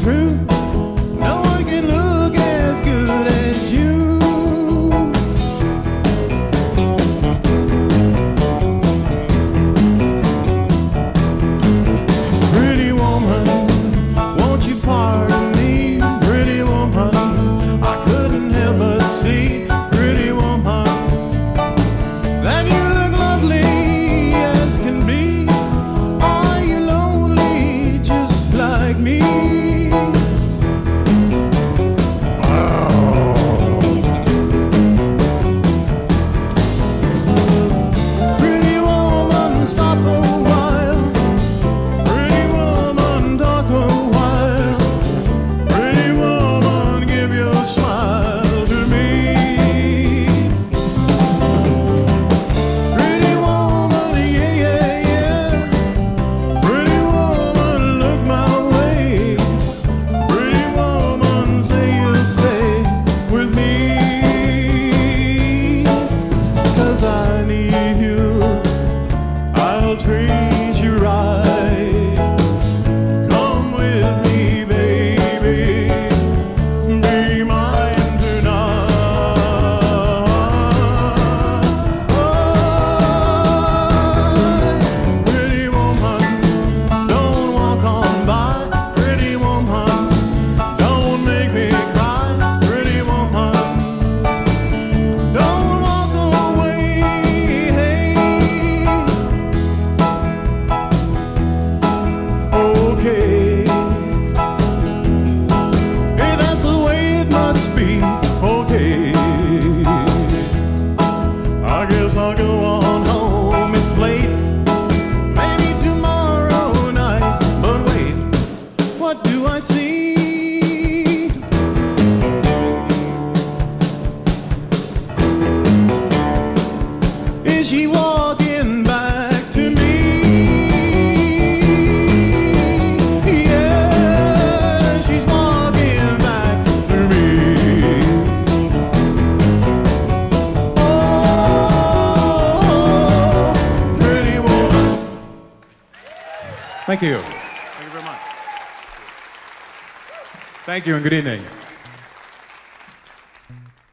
truth. No one can look as good as you. Pretty woman, won't you pardon me? Pretty woman, I couldn't help but see. Pretty woman, that you look lovely as can be. Are you lonely just like me? Pretty woman, stop a while. Pretty woman, talk a while. Pretty woman, give your smile to me. Pretty woman, yeah, yeah, yeah. Pretty woman, look my way. Pretty woman, say you'll stay with me. 'Cause I need you, I'll treat you right. Come with me, baby, be mine tonight. Oh, pretty woman, don't walk on by. Pretty woman, don't make me cry. Pretty woman, don't walk away. Hey, okay. Hey, that's the way it must be. Okay, I guess I'll go on home. It's late, maybe tomorrow night. But wait, what do I see? Is she walking back to me? Yeah, she's walking back to me. Oh, pretty woman. Thank you. Thank you very much. Thank you and good evening.